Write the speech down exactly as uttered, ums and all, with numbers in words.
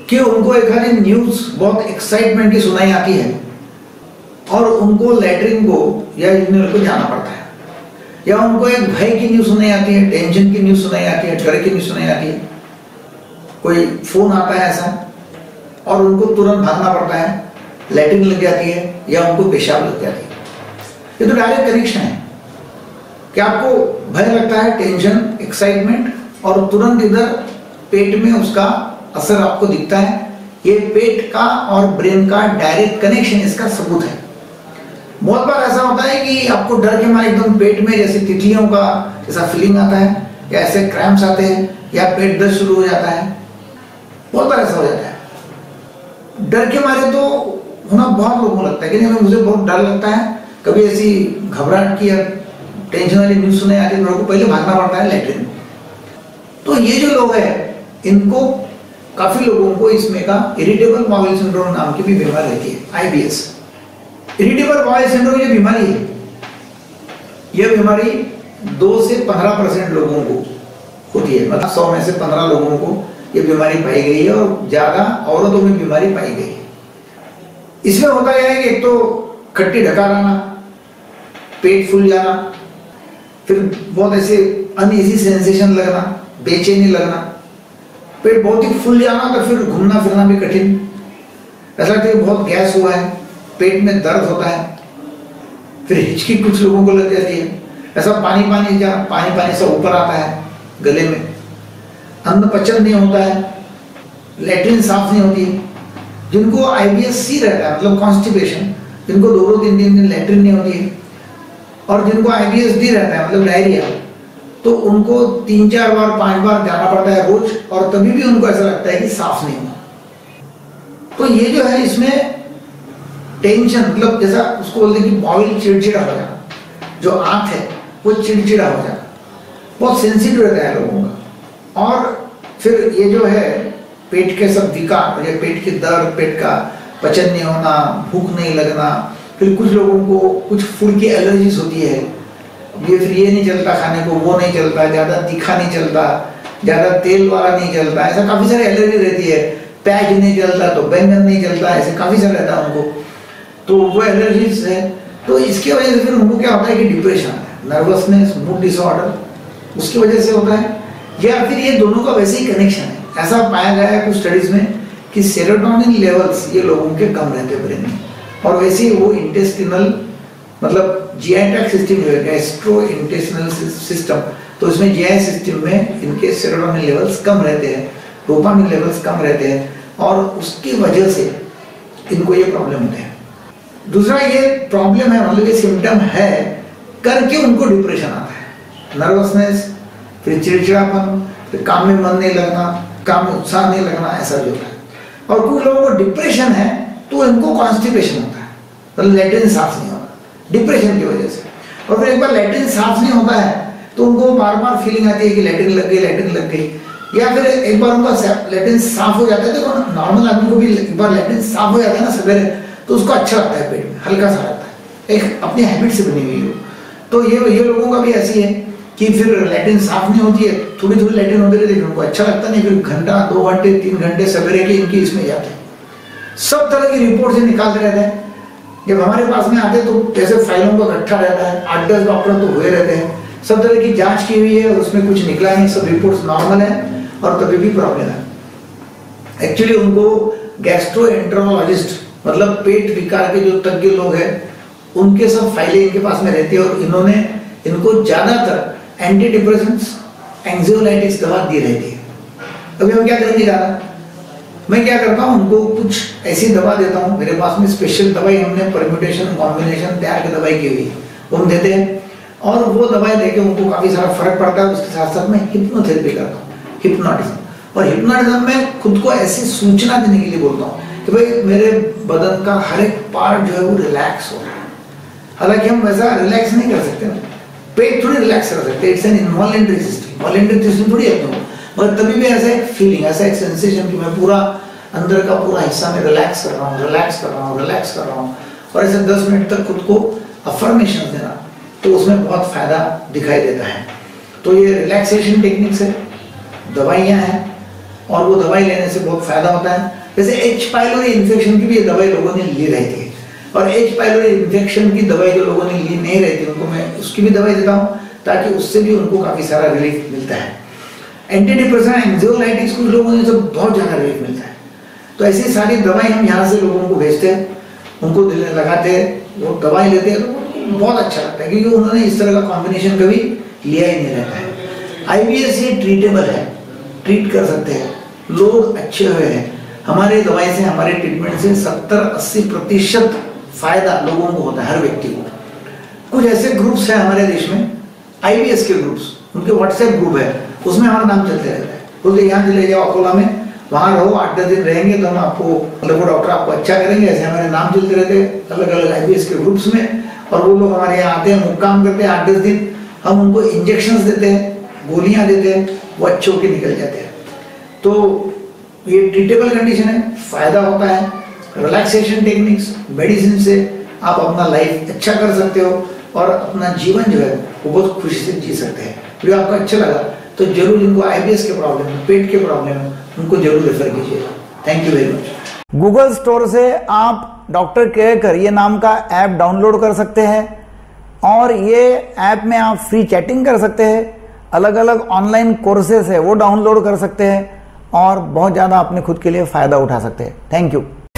कि उनको एक आधी न्यूज बहुत एक्साइटमेंट की सुनाई आती है और उनको लैटरिन को या यूरिनल को जाना पड़ता है, या उनको एक भय की न्यूज सुनाई आती है, टेंशन की न्यूज सुनाई आती है, डर की न्यूज सुनाई आती है, कोई फोन आता है ऐसा और उनको तुरंत भागना पड़ता है, लैटरिन लग जाती है या उनको पेशाब लग जाती है। ये तो डायरेक्ट कनेक्शन है कि आपको भय लगता है, टेंशन, एक्साइटमेंट, और तुरंत इधर पेट में उसका असर आपको दिखता है। ये पेट का और ब्रेन का डायरेक्ट कनेक्शन इसका सबूत है। बहुत बार ऐसा होता है कि आपको डर के मारे एकदम पेट में जैसे तितलियों का जैसा फीलिंग आता है, या ऐसे क्रैम्प्स आते हैं, या पेट दर्द शुरू हो जाता है। बहुत बार ऐसा हो जाता है। डर के मारे तो होना बहुत लोगों को लगता है कि नहीं मुझे बहुत डर लगता है, कभी ऐसी घबराहट की या टेंशन वाली न्यूज सुने आती है, मेरे को पहले भागना पड़ता है लैट्रिन। तो ये जो लोग हैं इनको काफी लोगों को इसमें का इरिटेबल बाउल सिंड्रोम नाम की भी बीमारी रहती है, I B S. Irritable bowel syndrome ये बीमारी है, यह बीमारी दो से पंद्रह परसेंट लोगों को होती है, मतलब सौ में से पंद्रह लोगों को ये बीमारी पाई गई है और ज्यादा औरतों में बीमारी पाई गई है। इसमें होता यह है कि एक तो खट्टी ढकार आना, पेट फूल जाना, फिर बहुत ऐसे अनईजी सेंसेशन लगना, बेचैनी लगना, पेट बहुत ही फूल जाना, तो फिर घूमना फिरना भी कठिन, ऐसा लगता है बहुत गैस हुआ है, पेट में दर्द होता है, फिर हिचकी कुछ लोगों को लग जाती है, ऐसा पानी पानी जा पानी पानी सा ऊपर आता है गले में, अन्न पचन नहीं होता है, लैट्रिन साफ नहीं होती है। जिनको आई बी एस सी रहता है मतलब कॉन्स्टिपेशन, जिनको दो दो तीन तीन दिन लैट्रिन नहीं होती है, और जिनको आई बी एस डी रहता है मतलब डायरिया, तो उनको तीन चार बार पांच बार जाना पड़ता है रोज, और तभी भी उनको ऐसा लगता है कि साफ नहीं हुआ। तो ये जो है इसमें टेंशन, मतलब जैसा उसको बोलते हैं कि बॉइल चिड़चिड़ा हो जाना, जो आंख है वो चिड़चिड़ा हो जाना, बहुत सेंसिटिव रहता है लोगों का। और फिर ये जो है पेट के सब विकार, या पेट के दर्द, पेट का पचन नहीं होना, भूख नहीं लगना, फिर कुछ लोगों को कुछ फूड की एलर्जीज होती है, ये फिर ये नहीं चलता खाने को, वो नहीं चलता, ज्यादा तीखा नहीं चलता, ज्यादा तेल वाला नहीं चलता, ऐसा काफी सारी एलर्जी रहती है, प्याज नहीं चलता तो बैंगन नहीं चलता, ऐसे काफी सारा रहता है उनको, तो वो एलर्जीज है। तो इसकी वजह से फिर उनको क्या होता है कि डिप्रेशन है, नर्वसनेस, मूड डिसऑर्डर, उसकी वजह से होता है। या फिर ये दोनों का वैसे ही कनेक्शन है। ऐसा पाया गया है कुछ स्टडीज में कि सेरोटोनिन लेवल्स ये लोगों के कम रहते हैं ब्रेन में, और वैसे ही वो इंटेस्टिनल मतलब जी आई ट्रैक्ट सिस्टम जो है गैस्ट्रो इंटेस्टिनल सिस्टम, तो इसमें जी आई सिस्टम में इनके सेरोटोनिन लेवल्स कम रहते हैं, डोपामिन लेवल्स कम रहते हैं, और उसकी वजह से इनको ये प्रॉब्लम होते हैं। दूसरा ये प्रॉब्लम है मतलब ये सिम्टम है करके उनको डिप्रेशन आता है, नर्वसनेस, फिर चिड़चिड़ापन, फिर काम में मन नहीं लगना, काम में उत्साह नहीं लगना, ऐसा जो है। और कुछ लोगों को डिप्रेशन है तो इनको कॉन्स्टिपेशन होता है, मतलब लैट्रिन साफ नहीं होता डिप्रेशन की वजह से, और फिर एक बार लैट्रिन साफ नहीं होता है तो उनको बार बार फीलिंग आती है कि लैट्रिन लग गई, लैट्रिन लग गई, या फिर एक बार उनका लैट्रिन साफ हो जाता है। देखो नॉर्मल आदमी को भी एक बार लैट्रिन साफ हो जाता है ना सवेरे, तो उसको अच्छा लगता है, पेट में हल्का सा लगता है, एक अपनी हैबिट से बनी हुई हो। तो ये ये लोगों का भी ऐसी है कि फिर लैट्रिन साफ नहीं होती है, थोड़ी थोड़ी लैट्रिन होती रहती है, उनको अच्छा लगता नहीं, फिर घंटा दो घंटे तीन घंटे सवेरे के इनकी इसमें जाते हैं, सब तरह की रिपोर्ट से निकालते रहते हैं। जब हमारे पास में आते तो जैसे फाइलों का इकट्ठा रहता है, आठ दस डॉक्टर तो हुए रहते हैं, सब तरह की जांच की हुई है और उसमें कुछ निकला नहीं, सब रिपोर्ट्स नॉर्मल है और तभी भी प्रॉब्लम है। एक्चुअली उनको गैस्ट्रोएंटेरोलॉजिस्ट मतलब पेट विकार के जो तज्ञ लोग हैं उनके सब फाइलें इनके पास में रहती है, और इन्होंने इनको ज्यादातर एंटी डिप्रेसेंट्स, एंग्जाइटिस दवा दी रहती है। अभी हम क्या करेंगे ज्यादा, मैं क्या करता हूँ उनको कुछ ऐसी दवा देता हूँ, मेरे पास में स्पेशल दवाई हमने परम्यूटेशन कॉम्बिनेशन तैयार की दवाई की हुई है, वो हम देते हैं, और वो दवाई देके उनको काफी सारा फर्क पड़ता है। उसके साथ साथ मैं हिप्नोथेरेपी करता हूँ, हिप्नोटिज्म, और हिप्नोटिज्म में खुद को ऐसी सूचना देने के लिए बोलता हूँ कि भाई मेरे बदन का हर एक पार्ट जो है वो रिलैक्स हो रहा है। हालांकि हम वैसा रिलैक्स नहीं कर सकते, पेट थोड़ी रिलैक्स कर सकते, it's an involuntary system, voluntary system थोड़ी है, मगर तभी भी ऐसा एक फीलिंग, ऐसा एक सेंसेशन कि मैं पूरा अंदर का पूरा हिस्सा में रिलैक्स कर रहा हूँ, रिलैक्स कर रहा हूँ, रिलैक्स कर रहा हूँ, और ऐसे दस मिनट तक खुद को अफर्मेशन देना, तो उसमें बहुत फायदा दिखाई देता है। तो ये रिलैक्सेशन टेक्निक्स है, दवाइयाँ हैं, और वो दवाई लेने से बहुत फायदा होता है। जैसे एच पाइलोरी इन्फेक्शन की भी दवाई लोगों ने ली रहती है, और एच पाइलोरी इन्फेक्शन की दवाई जो लोगों ने ली नहीं रहती उनको मैं उसकी भी दवाई देता हूँ, ताकि उससे भी उनको काफ़ी सारा रिलीफ मिलता है। एंटी डिप्रेसेंट एंग्जाइटीज कुछ लोगों ने सब बहुत ज़्यादा रिलीफ मिलता है। तो ऐसी सारी दवाई हम यहाँ से लोगों को भेजते हैं, उनको दिल लगाते हैं, वो दवाई लेते हैं, तो बहुत अच्छा लगता है, क्योंकि उन्होंने इस तरह का कॉम्बिनेशन कभी लिया ही नहीं रहता है। आईबीएस ये ट्रीटेबल है, ट्रीट कर सकते हैं, लोग अच्छे हुए हैं। हमारे दवाई से, हमारे ट्रीटमेंट से सत्तर अस्सी प्रतिशत फायदा लोगों को होता है, हर व्यक्ति को। कुछ ऐसे ग्रुप्स हैं हमारे देश में, आईबीएस के ग्रुप्स, उनके व्हाट्सएप ग्रुप है, उसमें हमारा नाम चलते रहता है। बोलते यहाँ चले जाओ अकोला में, वहाँ रहो, आठ दस दिन रहेंगे तो हम आपको, मतलब वो डॉक्टर आपको अच्छा करेंगे। ऐसे हमारे नाम चलते रहते हैं अलग अलग आईबीएस के ग्रुप्स में, और वो लोग हमारे यहाँ आते हैं, मुक्काम करते हैं आठ दस दिन, हम उनको इंजेक्शंस देते हैं, गोलियाँ देते हैं, वो अच्छे होकर निकल जाते हैं। तो ये ट्रीटेबल कंडीशन है, फायदा होता है। रिलैक्सेशन टेक्निक्स, मेडिसिन से आप अपना लाइफ अच्छा कर सकते हो और अपना जीवन जो है वो बहुत खुशी से जी सकते हैं। वीडियो आपको अच्छा लगा तो जरूर जिनको आईबीएस के प्रॉब्लम है, पेट के प्रॉब्लम है, उनको जरूर रेफर कीजिएगा। Thank you very much. Google store से आप डॉक्टर केयरकर ये नाम का ऐप डाउनलोड कर सकते हैं, और ये ऐप में आप फ्री चैटिंग कर सकते हैं, अलग अलग ऑनलाइन कोर्सेस है वो डाउनलोड कर सकते हैं, और बहुत ज़्यादा अपने खुद के लिए फ़ायदा उठा सकते हैं। Thank you.